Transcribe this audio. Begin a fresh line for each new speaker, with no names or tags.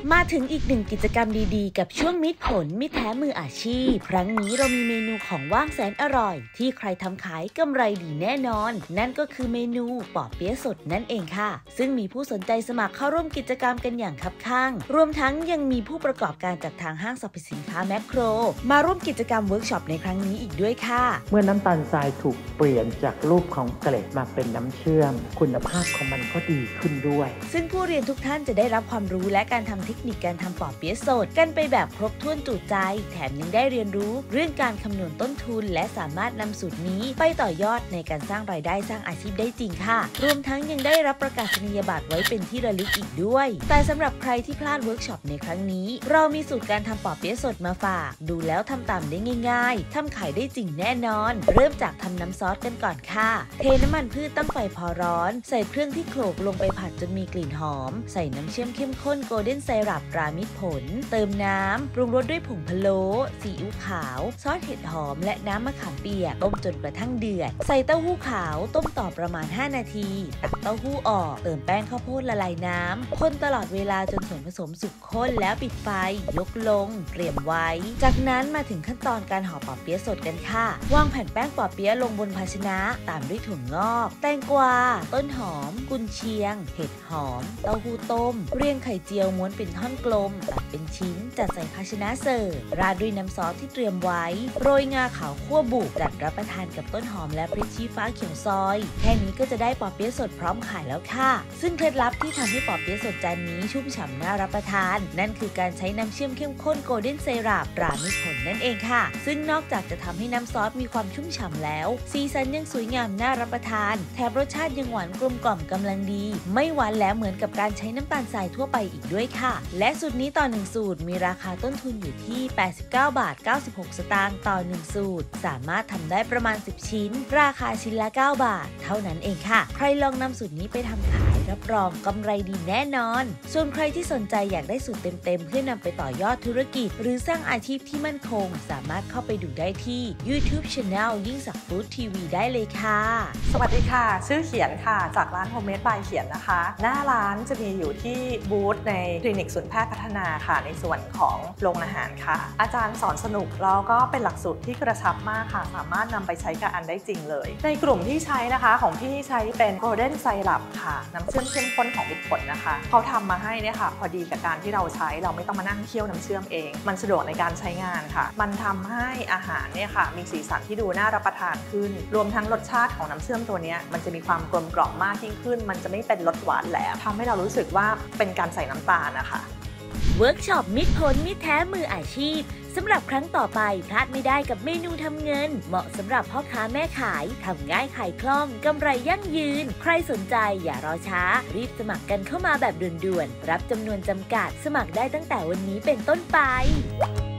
มาถึงอีกหนึ่งกิจกรรมดีๆกับช่วงมิตรผลมิตรแท้มืออาชีพครั้งนี้เรามีเมนูของว่างแสนอร่อยที่ใครทำขายกำไรดีแน่นอนนั่นก็คือเมนูปอเปี๊ยะสดนั่นเองค่ะซึ่งมีผู้สนใจสมัครเข้าร่วมกิจกรรมกันอย่างคับคั่งรวมทั้งยังมีผู้ประกอบการจากทางห้างสรรพสินค้าแมคโครมาร่วมกิจกรรมเวิร์กช็อปในครั้งนี้อีกด้วยค่ะ
เมื่อน้ำตาลทรายถูกเปลี่ยนจากรูปของเกล็ดมาเป็นน้ำเชื่อมคุณภาพของมันก็ดีขึ้นด้วย
ซึ่งผู้เรียนทุกท่านจะได้รับความรู้และการทำเทคนิคการทำปอเปี๊ยะสดกันไปแบบครบถ้วนจุใจแถมยังได้เรียนรู้เรื่องการคำนวณต้นทุนและสามารถนำสูตรนี้ไปต่อยอดในการสร้างรายได้สร้างอาชีพได้จริงค่ะรวมทั้งยังได้รับประกาศนียบัตรไว้เป็นที่ระลึกอีกด้วยแต่สำหรับใครที่พลาดเวิร์กช็อปในครั้งนี้เรามีสูตรการทำปอเปี๊ยะสดมาฝากดูแล้วทำตามได้ง่ายๆทำขายได้จริงแน่นอนเริ่มจากทำน้ำซอสกันก่อนค่ะเทน้ำมันพืชตั้งไฟพอร้อนใส่เครื่องที่โขลกลงไปผัดจนมีกลิ่นหอมใส่น้ำเชื่อมเข้มข้นโกลเด้นไซรัปตรามิตรผลเติมน้ำปรุงรสด้วยผงพะโล้ซีอิ๊วขาวซอสเห็ดหอมและน้ำมะขามเปียกต้มจนกระทั่งเดือดใส่เต้าหู้ขาวต้มต่อประมาณ5นาทีตักเต้าหู้ออกเติมแป้งข้าวโพดละลายน้ำคนตลอดเวลาจนส่วนผสมสุกข้นแล้วปิดไฟยกลงเตรียมไว้จากนั้นมาถึงขั้นตอนการห่อปอเปี๊ยะสดกันค่ะวางแผ่นแป้งปอเปี๊ยะลงบนภาชนะตามด้วยถั่วงอกแตงกวาต้นหอมกุนเชียงเห็ดหอมเต้าหู้ต้มเรียงไข่เจียวม้วนเป็นท่อนกลมตัดเป็นชิ้นจัดใส่ภาชนะเสิร์ฟราดด้วยน้ำซอสที่เตรียมไว้โรยงาขาวคั่วบุกจัดรับประทานกับต้นหอมและพริกชี้ฟ้าเขียวซอยแค่นี้ก็จะได้ปอเปี๊ยะสดพร้อมขายแล้วค่ะซึ่งเคล็ดลับที่ทำให้ปอเปี๊ยะสดจานนี้ชุ่มฉ่ำน่ารับประทานนั่นคือการใช้น้ำเชื่อมเข้มข้นโกลเด้นไซรัปตรามิตรผลนั่นเองค่ะซึ่งนอกจากจะทำให้น้ำซอสมีความชุ่มฉ่ำแล้วสีสันยังสวยงามน่ารับประทานแถมรสชาติยังหวานกลมกล่อมกำลังดีไม่หวานแหลมเหมือนกับการใช้น้ำตาลทรายทั่วไปอีกด้วยค่ะและสูตรนี้ต่อ1สูตรมีราคาต้นทุนอยู่ที่89 บาท 96 สตางค์ต่อ1สูตรสามารถทำได้ประมาณ10ชิ้นราคาชิ้นละ9 บาทเท่านั้นเองค่ะใครลองนำสูตรนี้ไปทำขายรับรองกำไรดีแน่นอนส่วนใครที่สนใจอยากได้สูตรเต็มๆเพื่อนำไปต่อยอดธุรกิจหรือสร้างอาชีพที่มั่นคงสามารถเข้าไปดูได้ที่ YouTube Channel ยิ่งศักดิ์ฟู้ดทีวีได้เลยค่ะ
สวัสดีค่ะชื่อเขียนค่ะจากร้านโฮมเมดบายเขียนนะคะหน้าร้านจะมีอยู่ที่บูธในคลินิกศูนย์แพทย์พัฒนาค่ะในส่วนของโรงอาหารค่ะอาจารย์สอนสนุกแล้วก็เป็นหลักสูตรที่กระชับมากค่ะสามารถนำไปใช้กับอันได้จริงเลยในกลุ่มที่ใช้นะคะของพี่ใช้เป็นโกลเด้นไซรัปค่ะน้ำเชื่อมเข้มข้นของมิตรผลนะคะเขาทำมาให้เนี่ยค่ะพอดีกับการที่เราใช้เราไม่ต้องมานั่งเคี่ยวน้ำเชื่อมเองมันสะดวกในการใช้งานค่ะมันทำให้อาหารเนี่ยค่ะมีสีสันที่ดูน่ารับประทานขึ้นรวมทั้งรสชาติของน้ำเชื่อมตัวนี้มันจะมีความกลมกล่อมมากยิ่งขึ้นมันจะไม่เป็นรสหวานแหลมทำให้เรารู้สึกว่าเป็นการใส่น้ำตาลนะคะ
เวิร์กช็อปมิตรผลมิตรแท้มืออาชีพสำหรับครั้งต่อไปพลาดไม่ได้กับเมนูทำเงินเหมาะสำหรับพ่อค้าแม่ขายทำง่ายขายคล่องกำไรยั่งยืนใครสนใจอย่ารอช้ารีบสมัครกันเข้ามาแบบด่วนๆรับจำนวนจำกัดสมัครได้ตั้งแต่วันนี้เป็นต้นไป